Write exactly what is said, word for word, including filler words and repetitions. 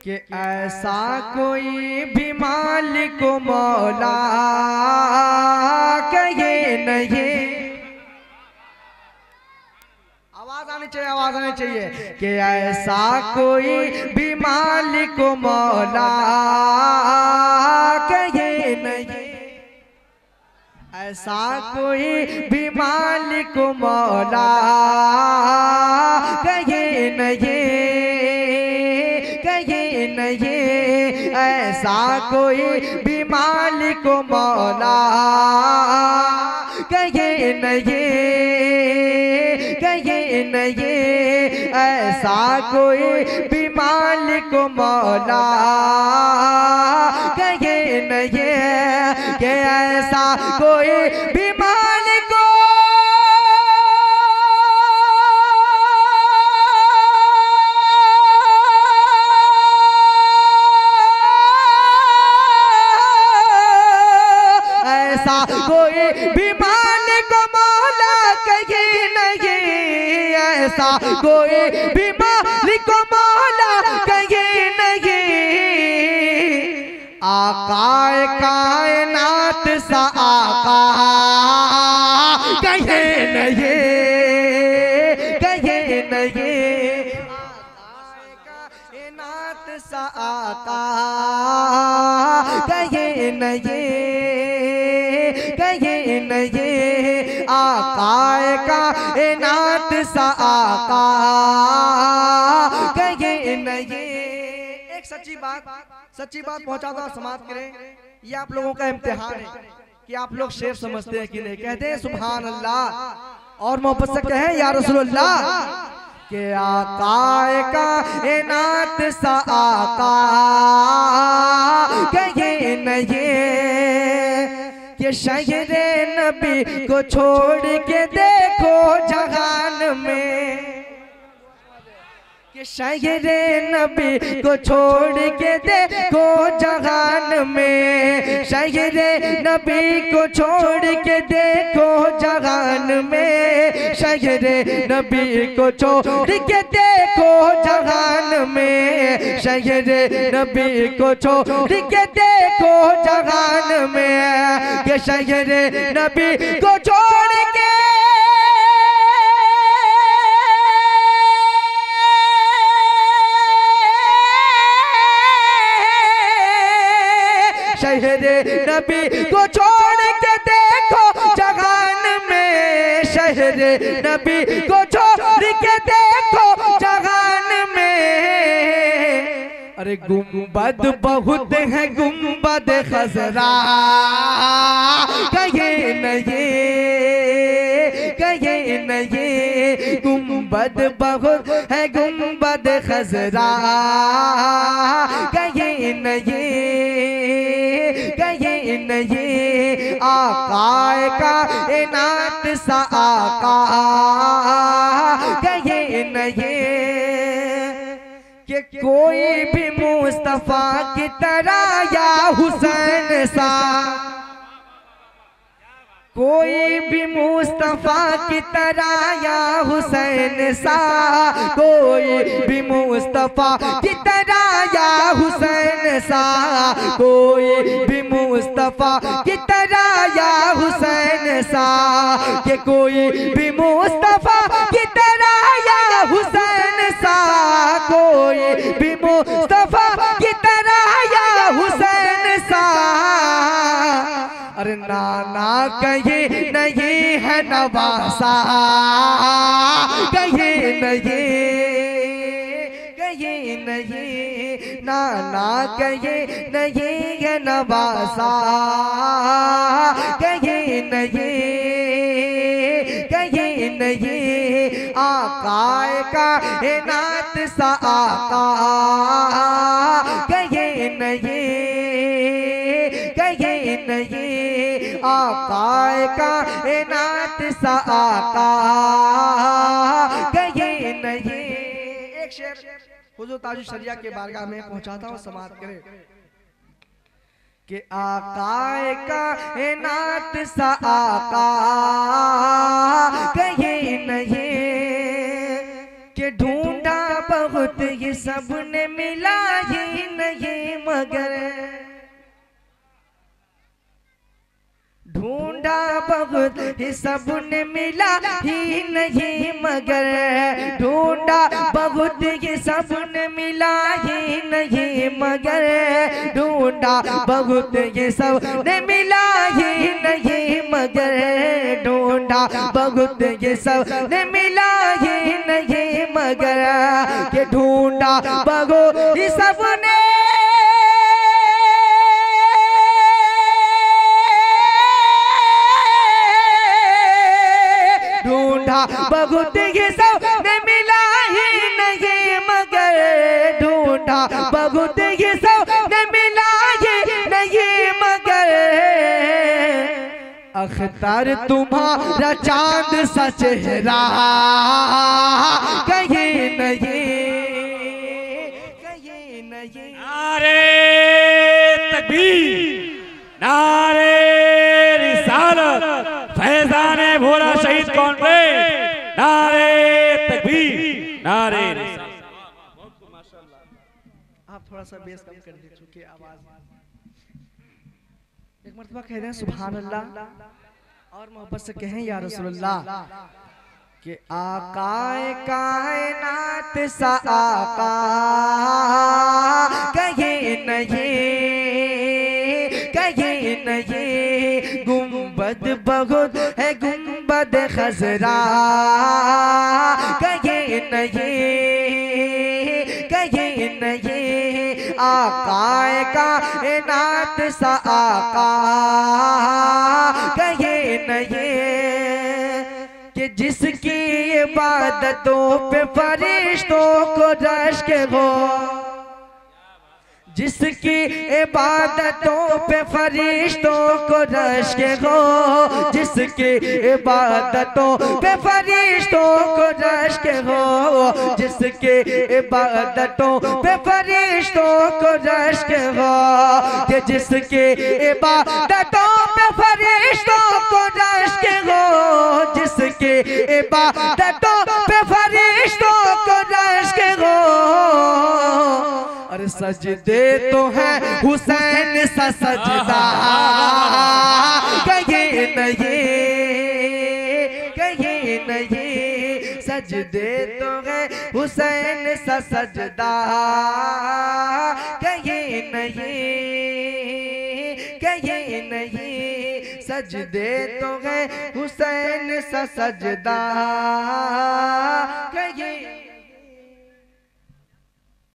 कि ऐसा कोई भी मालिक मौला कहे नहीं। आवाज आनी चाहिए, आवाज आनी चाहिए कि ऐसा कोई भी मालिक मौला कहे नहीं। ऐसा कोई भी मालिक मौला कहे नहीं, कहे नहीं। ऐसा कोई भी मालिक मौला कहे नहीं, कहे नहीं। ऐसा कोई भी मालिक मौला कहे नहीं कि ऐसा कोई भी मालिक ऐसा कोई भी मालिक मौला कहे नहीं। ऐसा कोई भी मालिक मौला कहे नहीं। आकाए कायनात सा आका कहे नहीं, कहे नहीं। आकाए कायनात सा आका कहे नहीं, कहे नहीं। आकाए कायनात सा आका कहे नहीं। एक सच्ची बात, सच्ची बात पहुंचाता और समाप्त करें। ये आप लोगों का इम्तिहान है कि आप लोग शेर समझते हैं कि नहीं। कहते हैं सुभान अल्लाह और मोहब्बत से कहें या रसूलुल्लाह के आकाए कायनात सा आका कहे नहीं कि शहरे नबी को छोड़ के देखो जहान में। कि शहरे नबी को छोड़ के देखो जहान में। शहरे नबी को छोड़ के देखो जहान में। शहरे नबी को छोड़ के देखो जहान में। शहरे नबी को छोड़ के देखो जहान में। कि शहरे नबी को छोड़ के शहरे नबी को छोड़ के देखो जहान में। शहरे नबी को छोड़ के देखो जहान में। अरे गुंबद बहुत है गुंबद खजरा कहे नहीं, कहे नहीं। गुंबद बहुत है गुंबद खजरा कहे नहीं, कहे नहीं। आकाए कायनात सा आका कहे नहीं कि कोई भी मुस्तफा की तरह या हुसैन सा। कोई भी मुस्तफा की तरह या हुसैन सा। कोई भी मुस्तफा की तरह या हुसैन सा। कोई भी मुस्तफा की तरह या हुसैन सा। कि कोई भी मुस्तफा की तरह या हुसैन सा। कोई भी मुस्तफा की तरह या हुसैन सा। अरे नाना कहे नहीं है नवासा कहे नहीं, कहे नहीं। नाना कहे नहीं है नवासा कहे नहीं, कहे नहीं। आकाए कायनात सा आका कहे नहीं, कहे नहीं। आकाए कायनात सा आका कहे नहीं। एक शेर हुजूर ताजुश शरिया के बारगाह में पहुंचाता हूं, समाप्त करें कि आकाए कायनात सा आका कहे नहीं कि ढूंढा बहुत ये सब ने मिला ही बहुत ही सबने मिला ही नहीं मगर, ढूंढा बहुत ही सबने मिला ही नहीं मगर, ढूंढा बहुत ही सबने मिला ही नहीं मगर, ढूंढा बहुत ही सबने मिला ही नहीं मगर, के ढूंढा बहुत ही सबने बहुत ही सबने मिला ही नहीं मगर, ढूंढा बहुत ही सबने मिला ही नहीं मगर, अख्तर तुम्हारा चांद सा चेहरा कहीं नहीं, कहीं नहीं। नारे तकबीर, नारे रिसालत, फैजाने भोला शहीद कॉन्फ्रेंस, नारे तकबीर, नारे रिसालत। आप थोड़ा सा बेस कम कर दीजिए चूंकि आवाज, एक मर्तबा कह दें सुभान अल्लाह और मोहब्बत से कहें या रसूलुल्लाह कि आकाए कायनात सा आका कहीं नहीं, कहीं नहीं, गुंबद बहुत है गुंबद खजरा कहीं नहीं, कहीं नहीं, आकाए कायनात सा आका कहीं नहीं, कि जिसकी इबादतों पे फरिश्तों को रश्क हो, जिसकी इबादतों पे फरिश्तों को रश्क हो, जिसकी इबादतों पे फरिश्तों को रश्क हो, जिसकी इबादतों पे फरिश्तों को रश्क हो, कि जिसकी इबादतों पे फरिश्तों को रश्क हो, जिसकी इबादतों पे फरिश्तों को रश्क हो, और सजदे तो है हुसैन सा सजदा कहीं नहीं, कहीं नहीं, सजदे तो है हुसैन सा सजदा कहीं नहीं, कहीं नहीं, सजदे तो है हुसैन सा सजदा कहीं